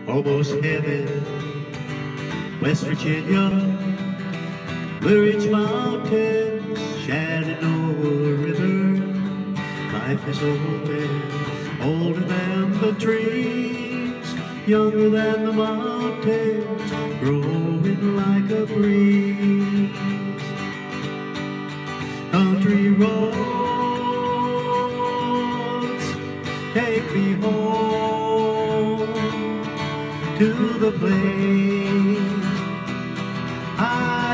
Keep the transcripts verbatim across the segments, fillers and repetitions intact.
almost heaven. West Virginia, Blue Ridge Mountains, Shenandoah River. Life is open, older than the trees, younger than the mountains, growing like a breeze. Country roads take me home to the place I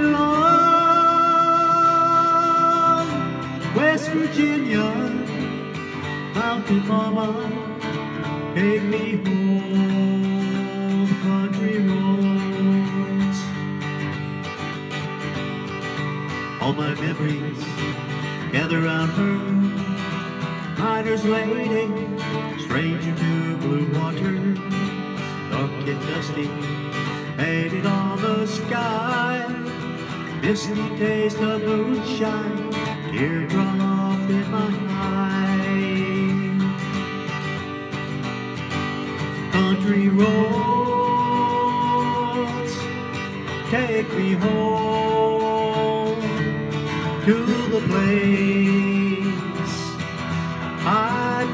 belong. West Virginia, mountain mama, take me home. Country roads, all my memories gather round her. Miner's lady, stranger to blue water, dark and dusty, painted on the sky. Misty taste of moonshine, teardrop in my eye. Country roads take me home to the place I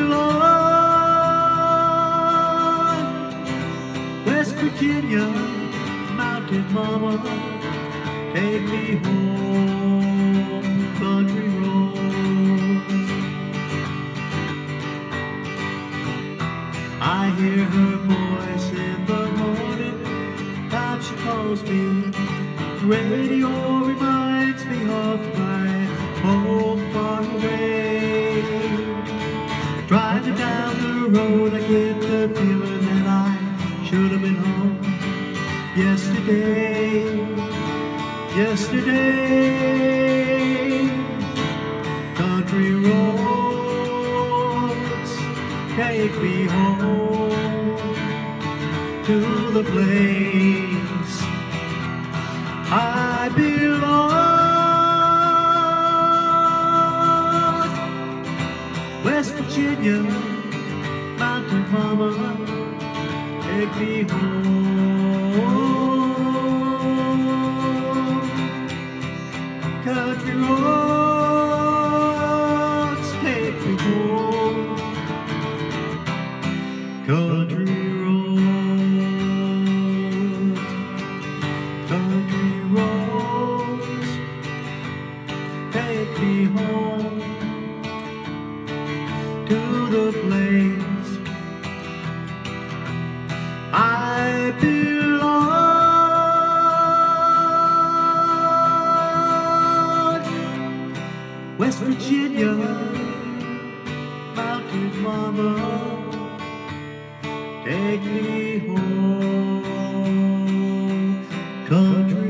belong. West Virginia, mountain mama, take me home. Country roads, I hear her voice in the morning, time she calls me. The radio reminds me of my home far away. Driving down the road, I get the feeling that I should have been home yesterday. Yesterday, country roads take me home to the place I belong. West Virginia, mountain mama, take me home. Country roads take me home. Country roads, country roads take me home to the place I belong. West Virginia, mountain mama, take me home. Country